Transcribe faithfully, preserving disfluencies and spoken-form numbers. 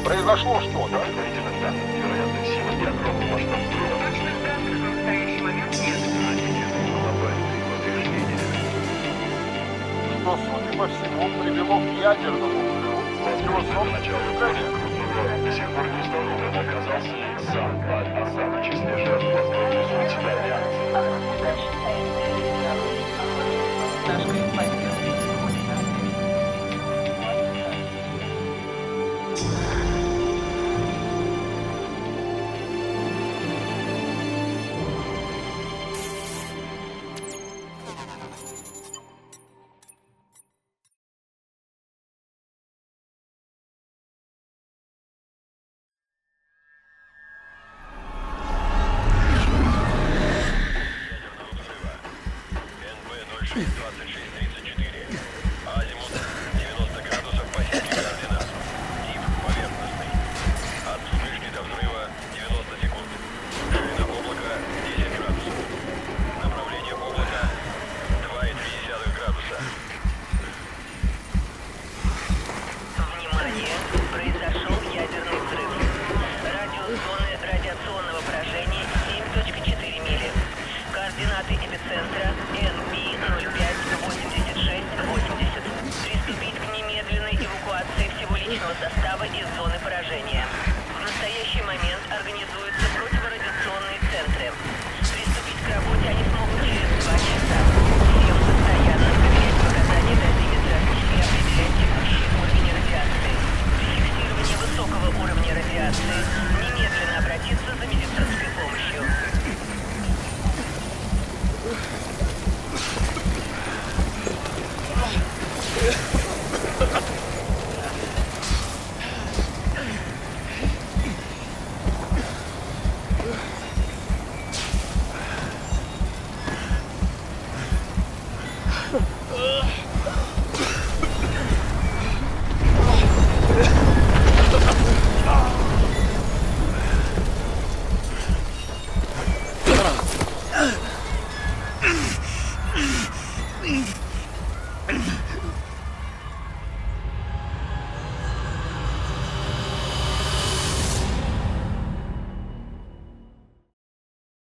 Произошло что-то? Предварительно, да. Вероятность силы и огромный масштаб взрыва. Точных данных в настоящий момент нет. Глобальные повреждения. Что, судя по всему, привело к ядерному взрыву. Его Начало крупного до сих пор не установлен, оказался ли сам Аль-Асад в числе жертв возможной суицидальной акции. Ugh.